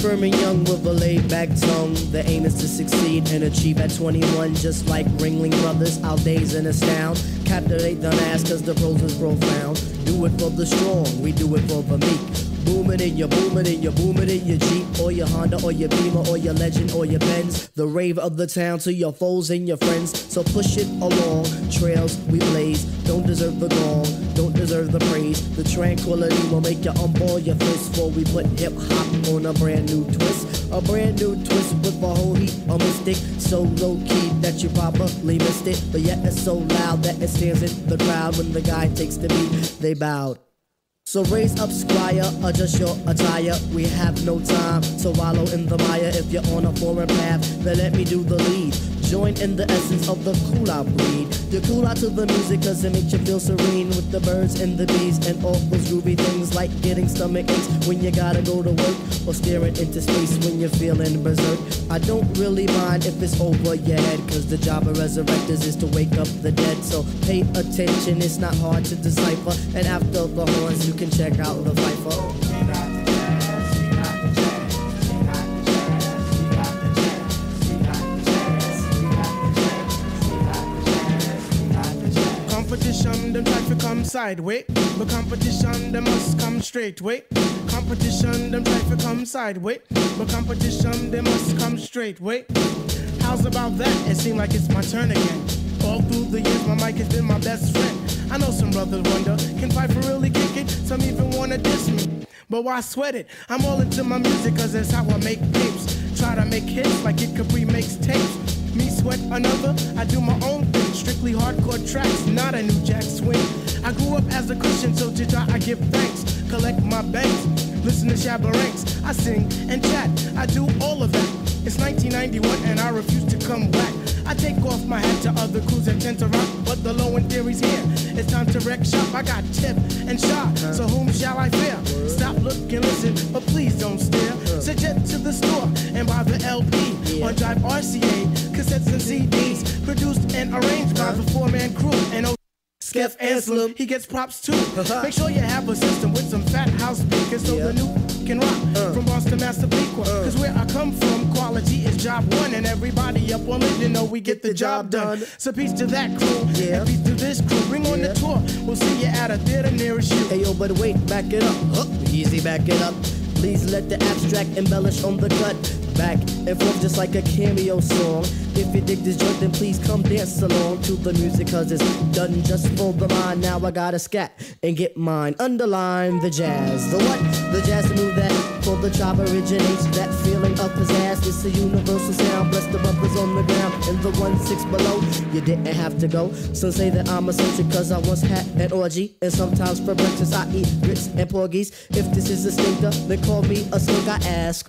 firm and young with a laid-back tongue. The aim is to succeed and achieve at 21. Just like Ringling Brothers, our days in astound. Captivate the mass cause the prose is profound. Do it for the strong, we do it for the meek. Booming in your booming in your booming in your Jeep or your Honda or your Beamer or your Legend or your Benz. The rave of the town to your foes and your friends. So push it along, trails we blaze. Don't deserve the gong, don't deserve the praise. The tranquility will make you unball your fist before we put hip hop on a brand new twist. A brand new twist with a whole heap of mystic. So low key that you probably missed it, but yet it's so loud that it stands in the crowd. When the guy takes the beat, they bowed. So raise up, squire, adjust your attire. We have no time to wallow in the mire. If you're on a foreign path, then let me do the lead. Join in the essence of the Kool I breed. You cool out to the music cause it makes you feel serene. With the birds and the bees and all those groovy things. Like getting stomach aches when you gotta go to work, or staring into space when you're feeling berserk. I don't really mind if it's over your head, cause the job of resurrectors is to wake up the dead. So pay attention, it's not hard to decipher. And after the horns you can check out the Viper. Competition, them try to come sideways, but competition, them must come straight way. Competition, them try to come sideways, but competition, they must come straight way. How's about that? It seems like it's my turn again. All through the years, my mic has been my best friend. I know some brothers wonder, can Piper really kick it? Some even wanna diss me, but why sweat it? I'm all into my music, cause that's how I make tapes. Try to make hits like Kid Capri makes tapes. Me sweat another, I do my own thing. Strictly hardcore tracks, not a new jack swing. I grew up as a Christian, so to God I give thanks. Collect my banks, listen to Shabba Ranks. I sing and chat, I do all of that. It's 1991 and I refuse to come back. I take off my hat to other crews that tend to rock, but the low end theory's here. It's time to wreck shop. I got tip and shot, so whom shall I fear? Stop, look, and listen, but please don't stare. So jet to the store and buy the LP on Drive RCA, cassettes and CDs, produced and arranged by the four-man crew. And Skeff Anselm, he gets props too. Make sure you have a system with some fat house speakers so the new can rock from Boston Master Pequa. Cause where I come from, quality is job one, and everybody up on it, you know we get the job done. So peace to that crew, and peace to this crew. Bring on the tour, we'll see you at a theater nearest you. Hey yo, but wait, back it up. Easy, back it up. Please let the abstract embellish on the cut. Back and forth just like a cameo song. If you dig this joint, then please come dance along to the music, cause it's done just for the mind. Now I gotta scat and get mine. Underline the jazz. The what? The jazz to move that for the job originates. That feeling of pizzazz. It's a universal sound. Bless the brothers on the ground in the 1-6 below. You didn't have to go. Some say that I'm eccentric cause I once had an orgy. And sometimes for breakfast I eat grits and porgies. If this is a stinker, then call me a slink, I ask.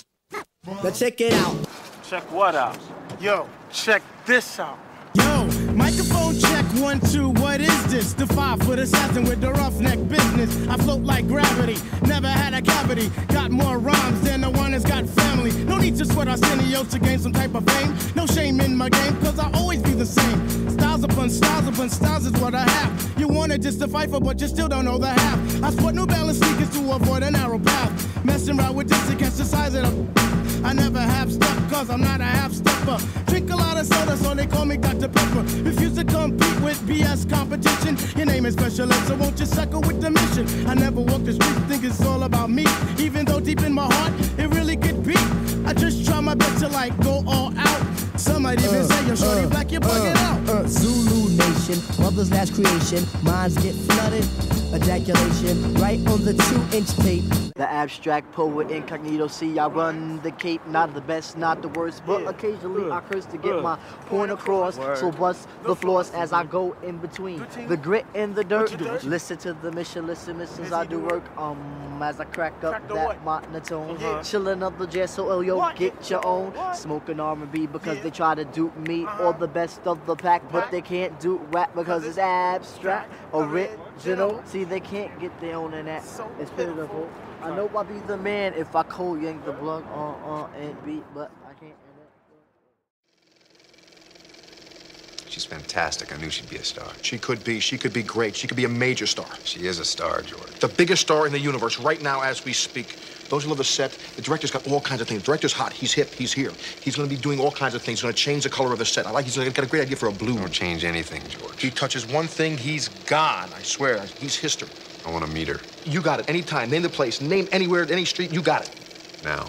Now check it out. Check what out? Yo, Check this out. yo, microphone check 1, 2, what is this? The 5-foot assassin with the roughneck business. I float like gravity, never had a cavity. Got more rhymes than the one that's got family. No need to sweat Arsenio's to gain some type of fame. No shame in my game, cause I always be the same. Styles upon styles is what I have. You wanted just to fight for, but you still don't know the half. I sport New Balance sneakers to avoid a narrow path. Messing around with this against the size of the... I never have step, cause I'm not a half-stepper. Drink a lot of soda, so they call me Dr. Pepper. Refuse to compete with BS competition. Your name is Special Ed, so won't you suckle with the mission? I never walk the street, think it's all about me. Even though deep in my heart, it really could be. I just try my best to like go all out. Some might even say you're shorty black, you're bugging out. Zulu Nation, mother's last creation. Minds get flooded, ejaculation, right on the 2-inch tape. The abstract poet incognito, see I run the cape. Not the best, not the worst, but occasionally I curse to get my point across. So bust the floors as I go in between the grit and the dirt. Listen to the mission, listen missions I do work. As I crack up that monotone, chillin' up the jazz, so yo, get your own. Smoking R&B because they try to dupe me or the best of the pack, but they can't do rap because it's abstract, original. See, they can't get their own in that. It's pitiful. I know I'll be the man if I cold yank the plug on and beat, but I can't. She's fantastic. I knew she'd be a star. She could be great. She could be a major star. She is a star, George. The biggest star in the universe right now as we speak. Those who love the set, the director's got all kinds of things. The director's hot, he's hip, he's here. He's gonna be doing all kinds of things. He's gonna change the color of the set. He's got a great idea for a blue. Don't change anything, George. He touches one thing, he's gone. I swear, he's history. I want to meet her. You got it, anytime. Name the place, name anywhere, any street, you got it. Now.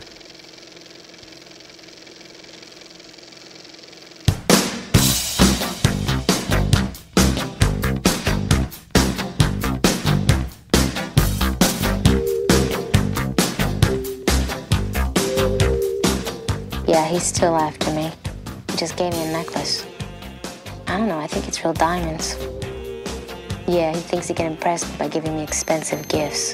Yeah, he's still after me. He just gave me a necklace. I don't know, I think it's real diamonds. Yeah, he thinks he can impress me by giving me expensive gifts.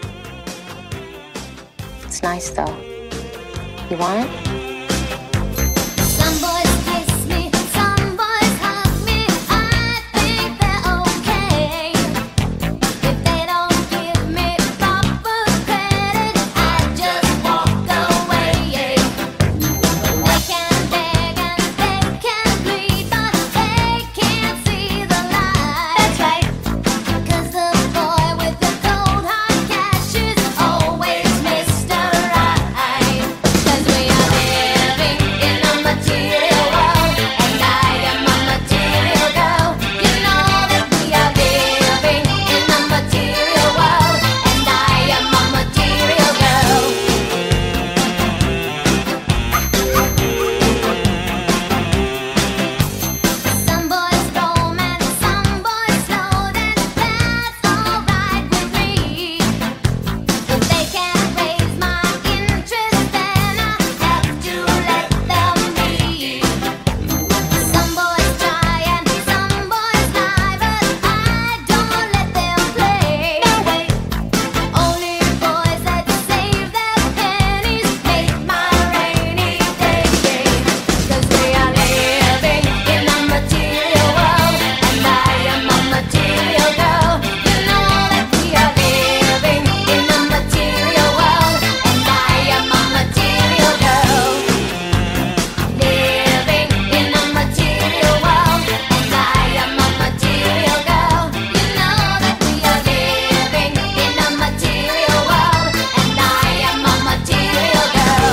It's nice, though. You want it? Some boys kiss me, some boys hug me. I think they're okay. If they don't give me proper credit, I just walk away. They can beg and they can plead, but they can't see the light. That's right. 'Cause the boy with the cold hard cash is always Mr. Right. 'Cause we are living in a material world, and I am a material girl. You know that we are living in a material world, and I am a material girl. Some boys roam and some boys float, and that's alright with me. If they can't raise my interest, then I have to let them be. Some boys try and some boys lie, but I don't let them play. No way. Only boys that save their pennies make my rainy day. 'Cause we are living in a material world, and I am a material girl. You know that we are living in a material world, and I am a material girl. Living in a material world, and I am a material girl. You know that we are living in a material world, and I am a material girl.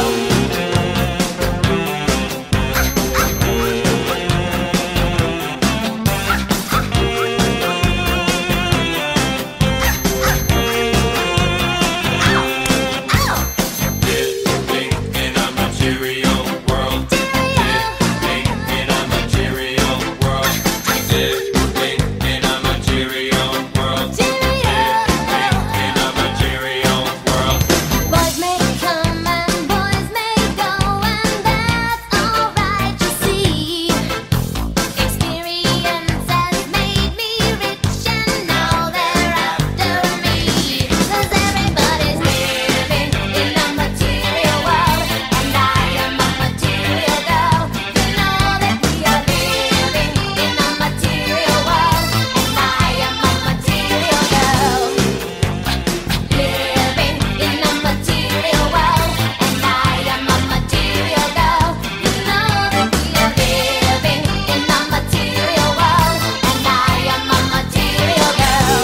Living in a material world. Living in a material world. Living in a material world. Living in a material world. Boys may come and boys may go, and that's alright, you see. Experience has made me rich, and now they're after me. 'Cause everybody's living in a material world, and I am a material girl. You know that we are living in a material world, and I am a material girl. Living in a material world, and I am a material girl. You know that we are living in a material world, and I am a material girl.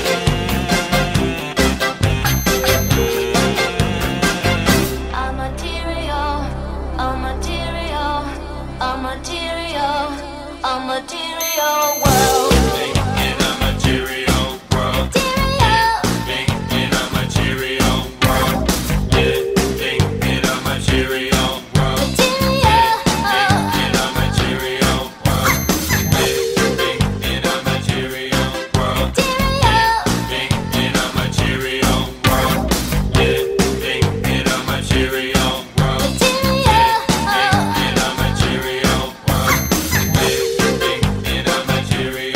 A material, a material, a material, a material world. Living in a material world. Living in a material world. Living in a material world. Living in a material world. Living in a material world. Living in a material world. Living in a material world. Living in a material world. Living in a material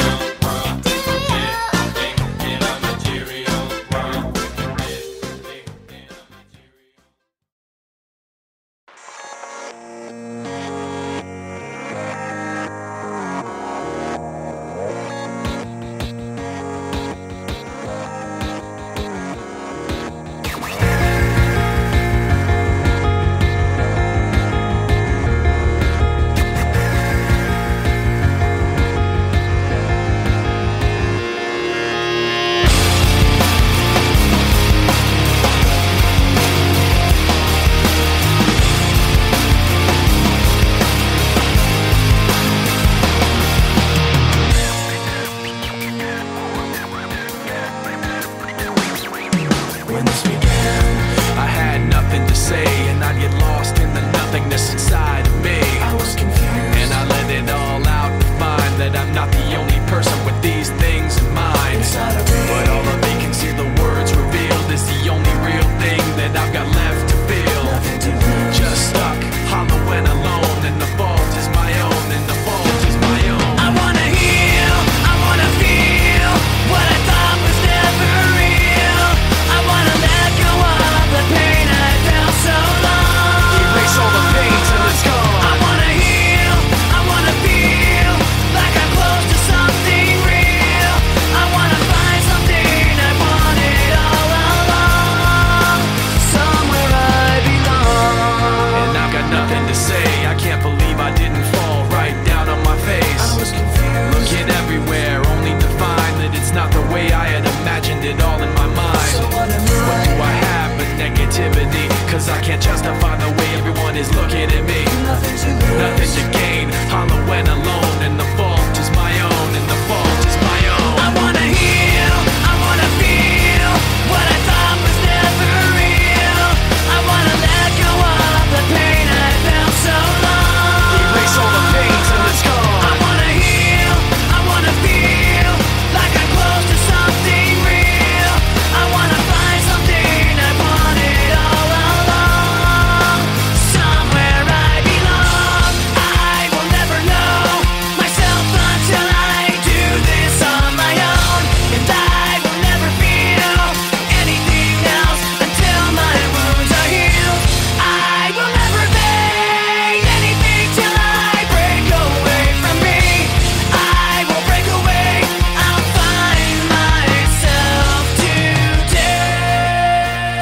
I'd get lost in the nothingness inside of me. I was confused, and I let it all out and find that I'm not the only person with these things in mind. But all of me can see the words revealed is the only real thing that I've got left to feel. Just stuck, hollow and alone, and the fault is my own, and the fault is my own. I wanna heal, I wanna feel what I thought was never real. I wanna let go of the pain I felt so long. Erase all the pain till it's gone. I wanna heal, I wanna feel like I'm close to something real. I wanna find something I wanted all along, somewhere I belong. And I've got nothing to say, I can't believe I didn't fall right down on my face. I was confused, looking everywhere only to find that it's not the way I had imagined it all in my mind. so What do I have but negativity? Cause I can't justify the way everyone is looking at me. Nothing to gain, hollow and alone, and the fault is my own, and the fault is my own. I wanna heal, I wanna feel what I thought was never real. I wanna let go of the pain I felt so long. Erase all the pain till it's gone. I wanna heal, I wanna feel like I'm close to something real. I wanna find something I wanted all along, somewhere I belong. I will never know myself until I do this on my own, and I will never feel anything else until my wounds are healed. I will never fade anything till I break away from me. I will break away, I'll find myself today.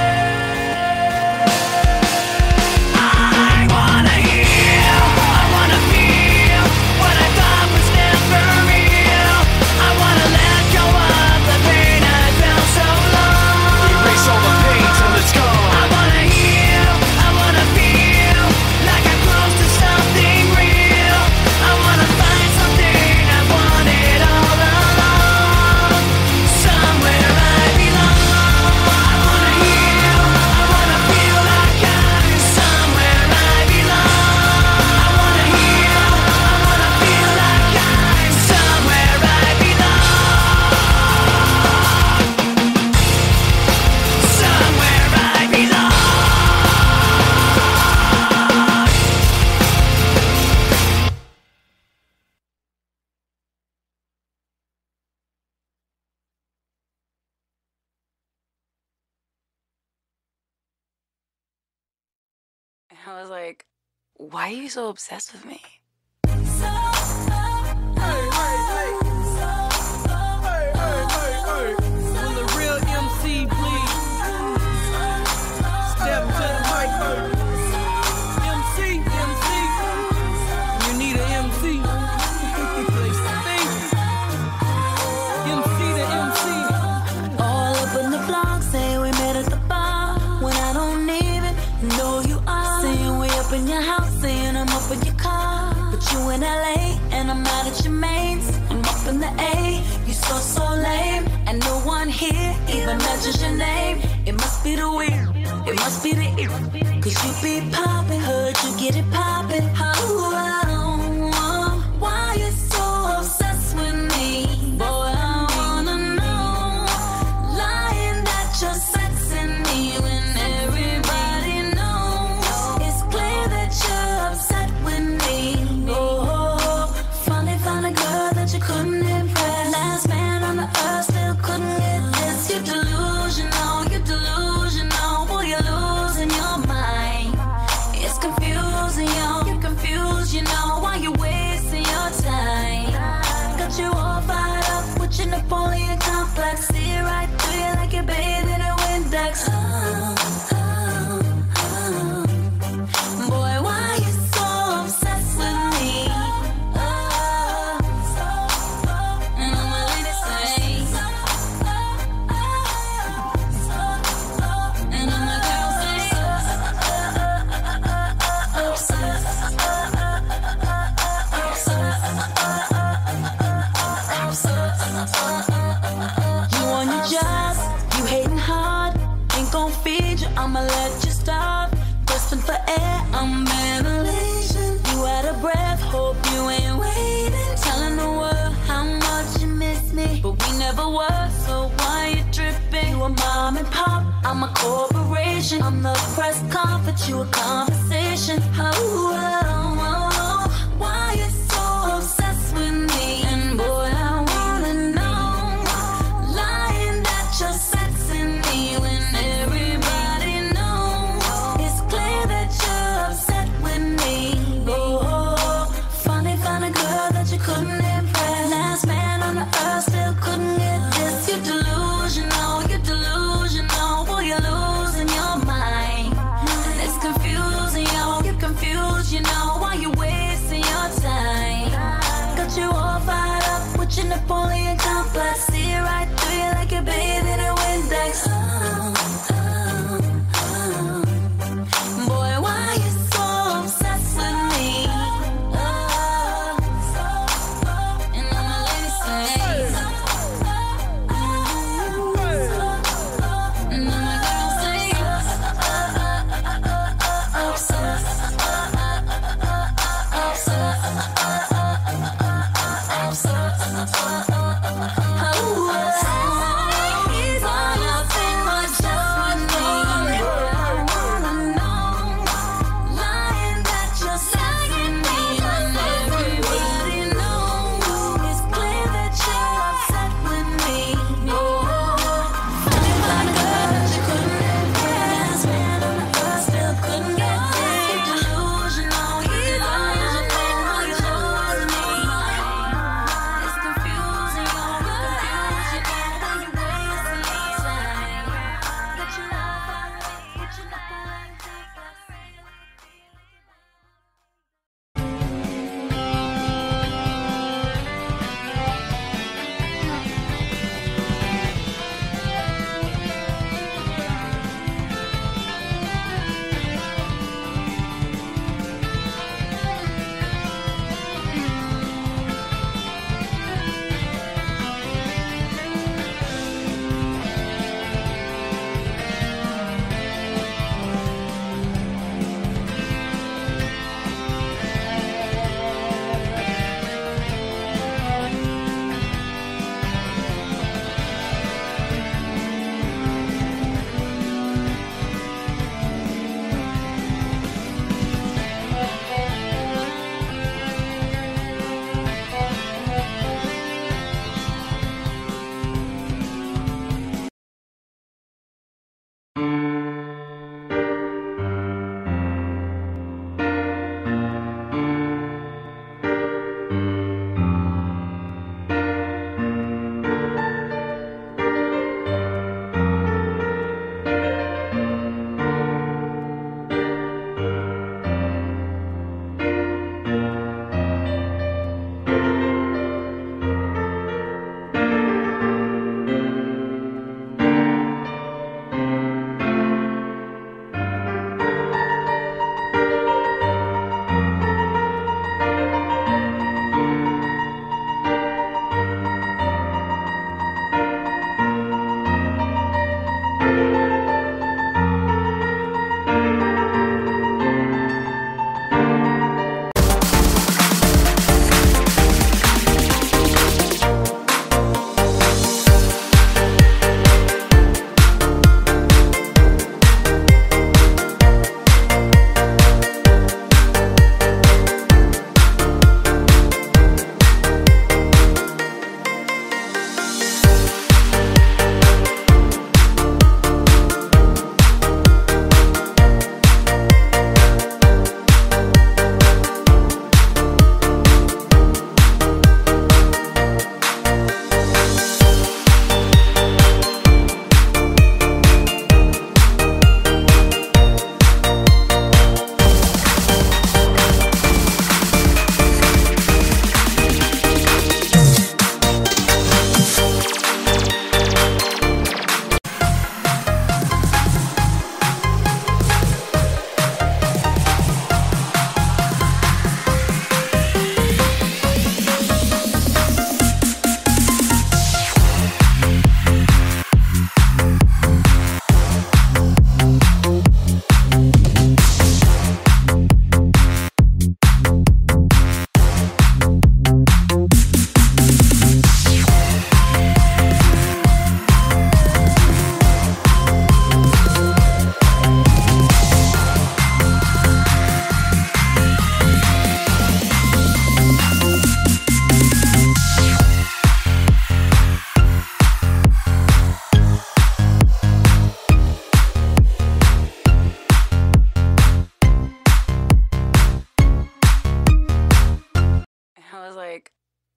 I wanna heal, I wanna feel what I thought was never real. I wanna let go of the pain I felt so long. Erase all the pain till it's gone. I wanna heal, I wanna feel like I'm close to something real. I wanna find something I wanted all along, somewhere I belong. I wanna heal, I wanna feel like I'm somewhere I belong. I wanna heal, I wanna feel like I'm somewhere I belong, somewhere I belong. And I was like, why are you so obsessed with me? Will the real MC please step to the mic? MC, you need an MC. Place to be. MC to MC. All up in the blog, say we met at the bar. When I don't even know you are. Saying we up in your house, saying I'm up in your car. But you in LA, and I'm out at your mains. I'm up in the A, you so lame. And no one here even mentions your name. It must be the weird, it must be the ear. Cause you be poppin', heard you get it poppin'. Why you so obsessed with me? Boy, I wanna know. Lying that you're sexing me when everybody knows. It's clear that you're upset with me. Oh, finally found a girl that you couldn't impress. Last man on the earth still couldn't get this. You're delusional, you're delusional. Boy, you're losing your mind. It's confusing, yo, you're confused, you know. I'm ventilation. You out of breath, hope you ain't waiting. Telling the world how much you miss me, but we never were, so why you tripping? You a mom and pop, I'm a corporation. I'm the press conference, you a conversation. Why you so obsessed with me? And boy, I wanna know, lying that you're sexing me when everybody knows. It's clear that you're upset with me. Oh, finally found a girl that you couldn't impress. Last man on the earth still couldn't get this. You're delusional, boy, you're losing your mind. It's confusing.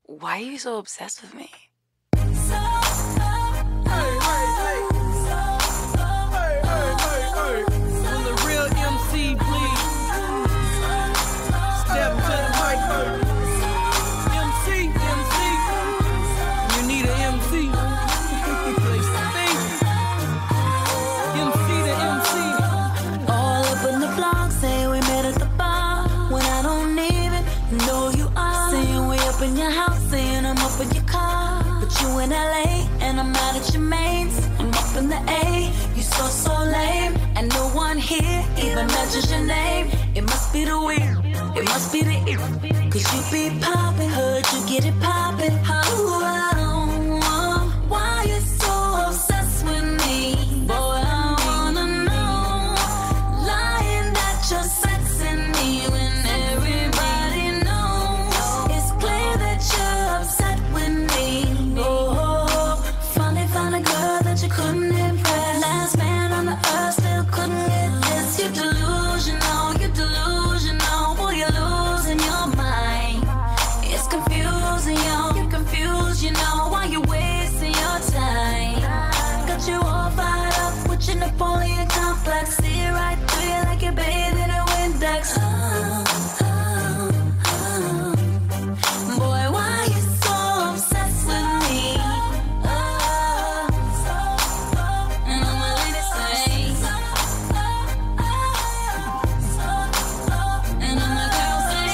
why are you so obsessed with me? Will the real MC please step to the mic? MC, you need an MC. Place to be. MC to MC. All up in the blog, saying we met at the bar when I don't even know you are. Saying we up in your house, saying I'm up in your car, but you in LA and I'm out at your mains. I'm up in the A, you so lame, and no one here even mentions your name. It must be the weird, it must be the ear, 'cause you be poppin', heard you get it poppin'. Why you so obsessed with me? Boy, I wanna know. Lying that you're sexing me when everybody knows. It's clear that you're upset with me. Oh, finally found a girl that you couldn't impress. Last man on the earth still couldn't get this. You're delusional, boy, you're losing your mind. It's confusing, yo, you're confused, you know, why you wasting your time. Got you all fired up with your Napoleon complex. See it right through you like you're bathed in a Windex. Boy, why you so obsessed with me? And all my ladies say, and all my girls say,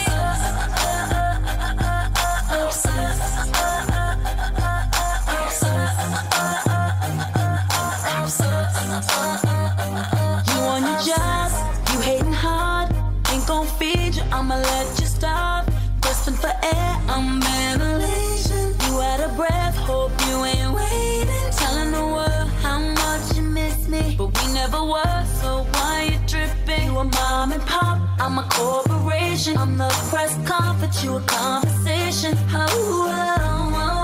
you on your job, you hating hard, ain't gon' feed you, I'ma let you starve. Grasping for air, I'm ventilation. You out of breath, hope you ain't waiting. Telling the world how much you miss me, but we never were, so why you tripping? You a mom and pop, I'm a corporation. I'm the press conference, you a conversation. Oh,